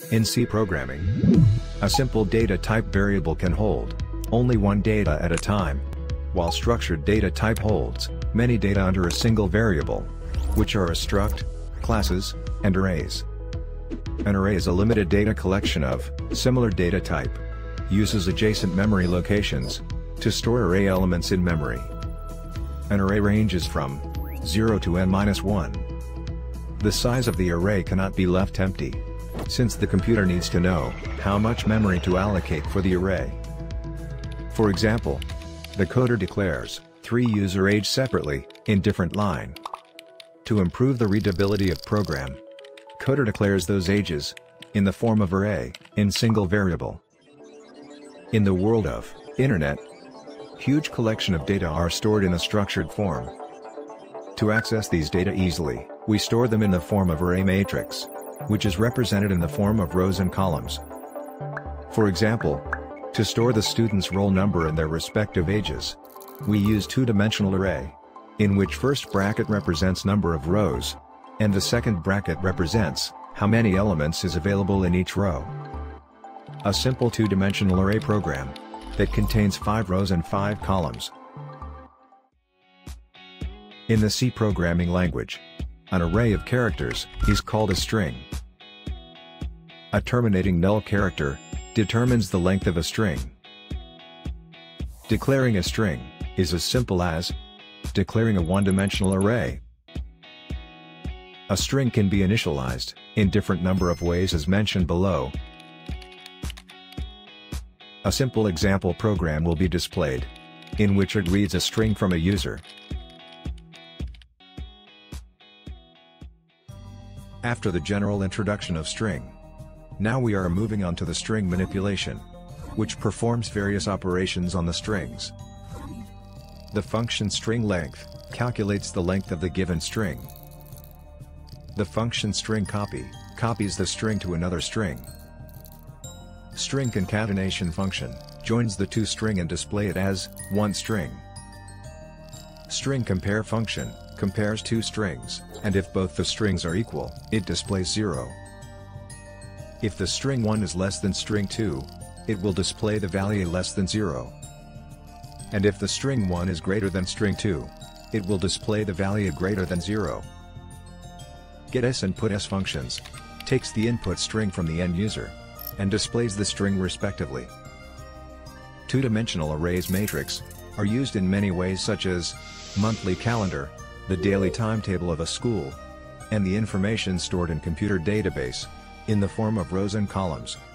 In C programming, a simple data type variable can hold only one data at a time, while structured data type holds many data under a single variable, which are a struct, classes, and arrays. An array is a limited data collection of similar data type, uses adjacent memory locations to store array elements in memory. An array ranges from 0 to n-1. The size of the array cannot be left empty, since the computer needs to know how much memory to allocate for the array. For example, the coder declares 3 user age separately, in different line. To improve the readability of program, coder declares those ages, in the form of array, in single variable. In the world of Internet, huge collection of data are stored in a structured form. To access these data easily, we store them in the form of array matrix, which is represented in the form of rows and columns. For example, to store the student's roll number and their respective ages, we use two-dimensional array, in which first bracket represents number of rows, and the second bracket represents how many elements is available in each row. A simple two-dimensional array program that contains 5 rows and 5 columns. In the C programming language, an array of characters is called a string. A terminating null character determines the length of a string. Declaring a string is as simple as declaring a one-dimensional array. A string can be initialized in different number of ways as mentioned below. A simple example program will be displayed, in which it reads a string from a user. After the general introduction of string, now we are moving on to the string manipulation, which performs various operations on the strings. The function string length calculates the length of the given string. The function string copy copies the string to another string. String concatenation function joins the two string and display it as one string. String compare function compares two strings, and if both the strings are equal, it displays 0. If the string 1 is less than string 2, it will display the value less than 0. And if the string 1 is greater than string 2, it will display the value greater than 0. getS and putS functions takes the input string from the end user and displays the string respectively. Two-dimensional arrays matrix are used in many ways such as monthly calendar, the daily timetable of a school, and the information stored in computer database in the form of rows and columns.